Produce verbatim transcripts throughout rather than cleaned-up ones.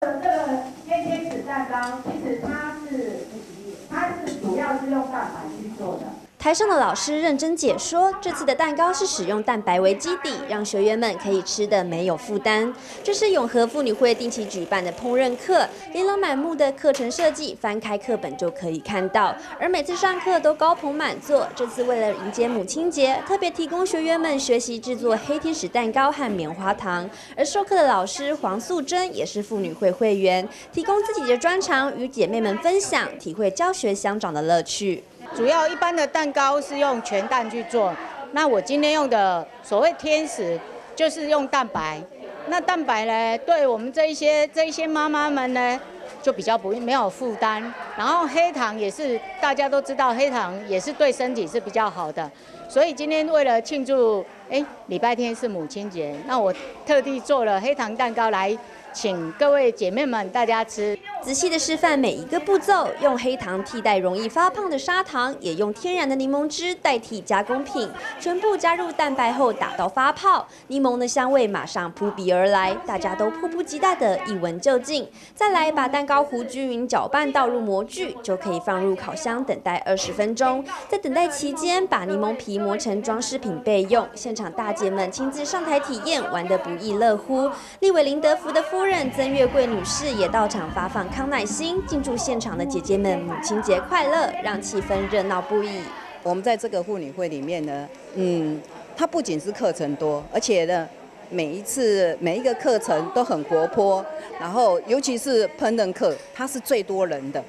这个黑天使蛋糕，其实它是它是主要是用蛋白去做的。 台上的老师认真解说，这次的蛋糕是使用蛋白为基底，让学员们可以吃得没有负担。这是永和妇女会定期举办的烹饪课，琳琅满目的课程设计，翻开课本就可以看到。而每次上课都高朋满座，这次为了迎接母亲节，特别提供学员们学习制作黑天使蛋糕和棉花糖。而授课的老师黄素贞也是妇女会会员，提供自己的专长与姐妹们分享，体会教学相长的乐趣。 主要一般的蛋糕是用全蛋去做，那我今天用的所谓天使就是用蛋白。那蛋白呢，对我们这一些这一些妈妈们呢，就比较不没有负担。然后黑糖也是大家都知道，黑糖也是对身体是比较好的。所以今天为了庆祝，哎，礼拜天是母亲节，那我特地做了黑糖蛋糕来请各位姐妹们大家吃。 仔细的示范每一个步骤，用黑糖替代容易发胖的砂糖，也用天然的柠檬汁代替加工品，全部加入蛋白后打到发泡，柠檬的香味马上扑鼻而来，大家都迫不及待的一闻就尽。再来把蛋糕糊均匀搅拌，倒入模具，就可以放入烤箱等待二十分钟。在等待期间，把柠檬皮磨成装饰品备用。现场大姐们亲自上台体验，玩得不亦乐乎。立委林德福的夫人曾月桂女士也到场发放 康乃馨，敬祝现场的姐姐们母亲节快乐，让气氛热闹不已。 我们在这个妇女会里面呢，嗯，它不仅是课程多，而且呢，每一次每一个课程都很活泼，然后尤其是烹饪课，它是最多人的。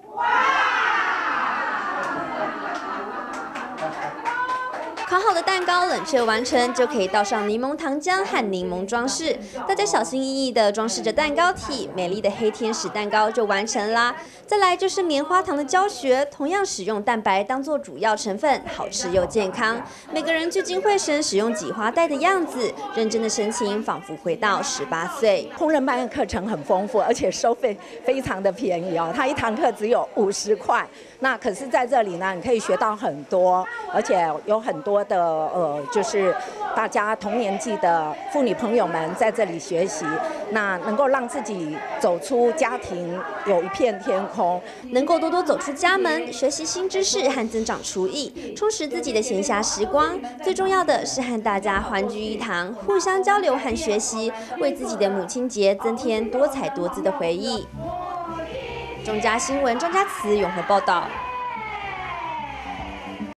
烤好的蛋糕冷却完成，就可以倒上柠檬糖浆和柠檬装饰。大家小心翼翼地装饰着蛋糕体，美丽的黑天使蛋糕就完成啦。再来就是棉花糖的教学，同样使用蛋白当做主要成分，好吃又健康。每个人聚精会神使用挤花袋的样子，认真的神情仿佛回到十八岁。 烹饪班的课程很丰富，而且收费非常的便宜哦，它一堂课只有五十块。那可是在这里呢，你可以学到很多，而且有很多 的呃，就是大家同年纪的妇女朋友们在这里学习，那能够让自己走出家庭，有一片天空， 能够多多走出家门，学习新知识和增长厨艺，充实自己的闲暇时光。最重要的是和大家欢聚一堂，互相交流和学习，为自己的母亲节增添多彩多姿的回忆。中嘉新闻张家慈永和报道。